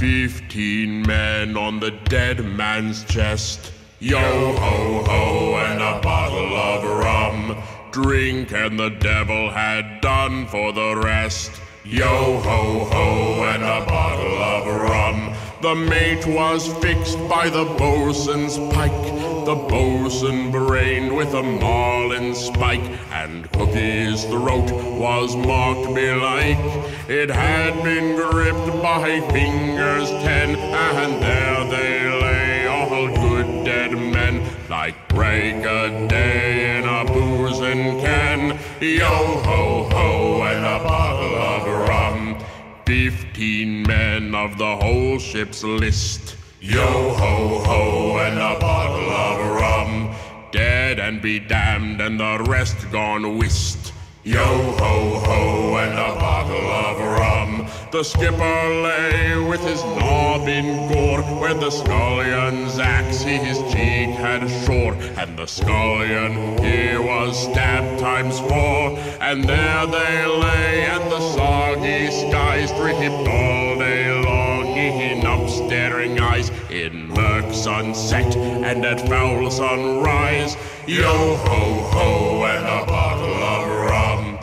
15 men on the dead man's chest. Yo ho ho and a bottle of rum. Drink and the devil had done for the rest. Yo ho ho and a bottle of rum. The mate was fixed by the boatswain's pike. The boatswain brained with a marlin spike, and Cookie's throat was marked belike. It had been gripped by fingers 10, and there they lay, all good dead men, like break a day in a boozing can. Yo ho ho and a bottle of rum. 15 men of the whole ship's list. Yo ho ho and a bottle of rum. Dead and be damned and the rest gone whist. Yo ho ho and a bottle of rum. The skipper lay with his knob in gore, where the scullion's axe his cheek had shore, and the scullion he was stabbed ×4. And there they lay, and the soggy skies dripped all day long in upstaring eyes, in murk sunset and at foul sunrise. Yo ho ho and a bottle of rum.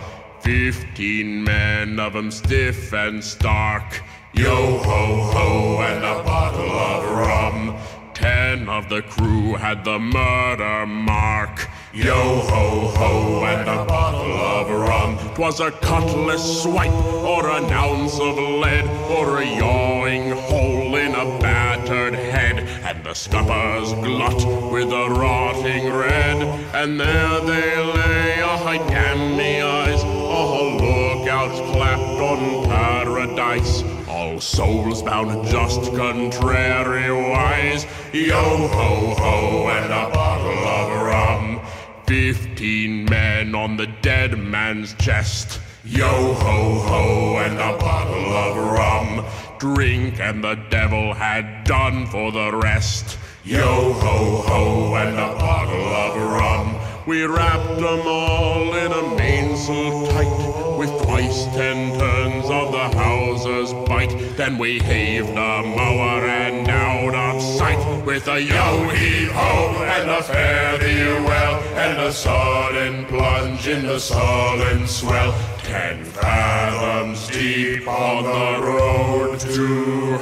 15 men of 'em stiff and stark. Yo ho ho and a bottle of rum. 10 of the crew had the murder mark. Yo ho ho and a bottle of rum. 'Twas a cutlass swipe, or an ounce of lead, or a yawing hole in a battered head, and the scuppers glut with a rotting red. And there they lay, I damn me eyes, all lookouts clapped on paradise, all souls bound just contrariwise. Yo ho ho and a bottle of rum. 15 men on the dead man's chest. Yo ho ho and a bottle of rum. Drink and the devil had done for the rest. Yo ho ho and a bottle of rum. We wrapped them all in a mainsail tight, with twice 10 turns of the hawser's bight. Then we heaved a mower and out of sight, with a yo-heave-ho and a fare-thee-well, and a sudden plunge in the sullen swell. 10 fathoms deep on the road to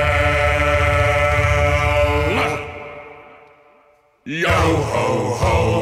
hell. Yo ho ho